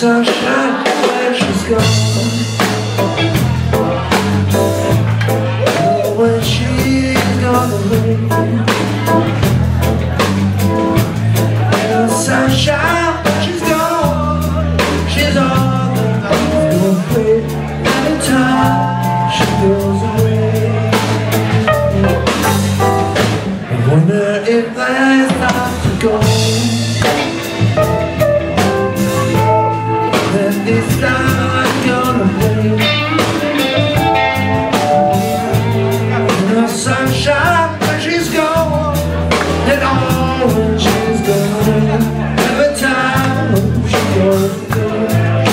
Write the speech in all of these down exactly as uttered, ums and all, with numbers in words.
sunshine when she's gone. Oh, when she's gone away. No sunshine when she's gone. She's all that I go away. Every time she goes away, I wonder if there's time to go. This time I'm gonna wait. No sunshine when she's gone, and all when she's gone. Every time she goes away.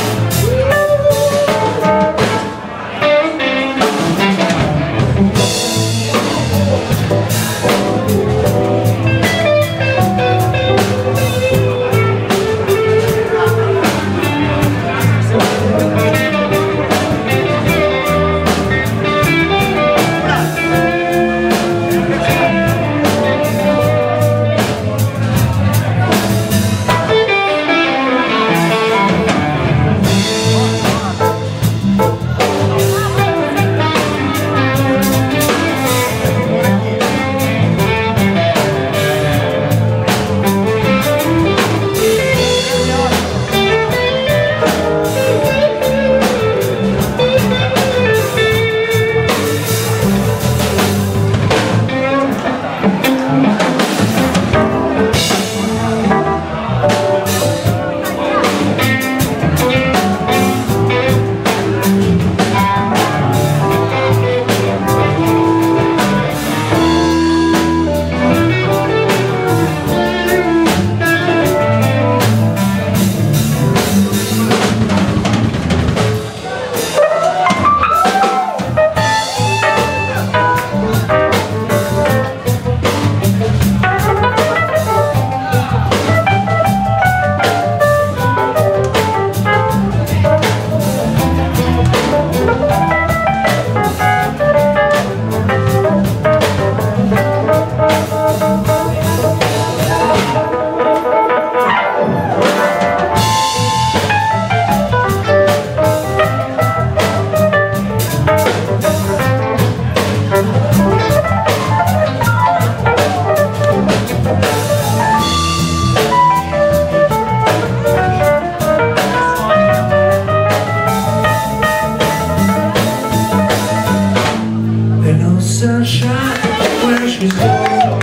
Sunshine where she's gone.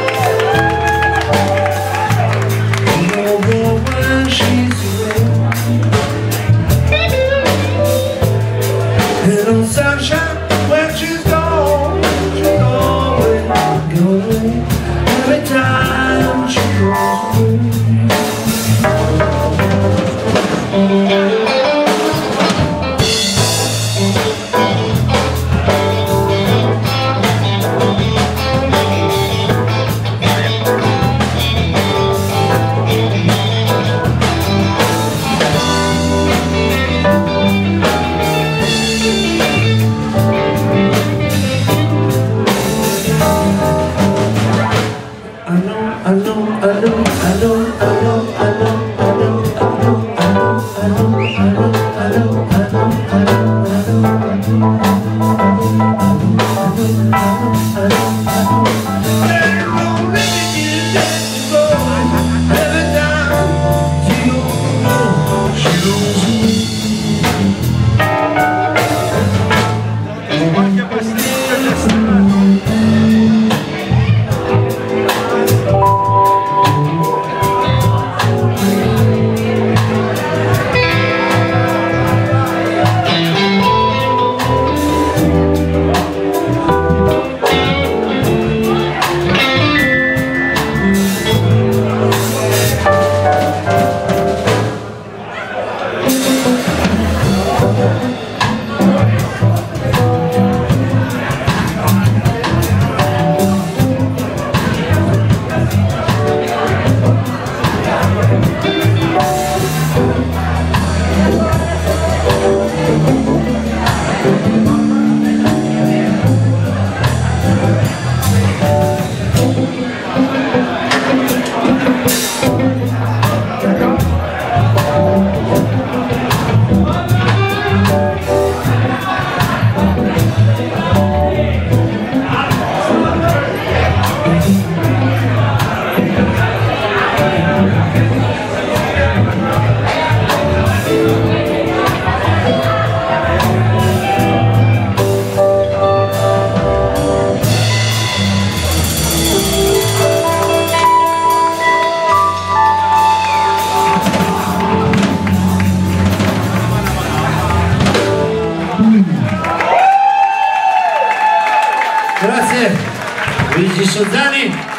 No more when she's away. And no sunshine when she's gone. She's always going away. Every time she goes away. I know, I know, I know, I know, I know, I know, I know, I know, I know, I know, I know, I know, I Thank you. Grazie Luigi Sozzani.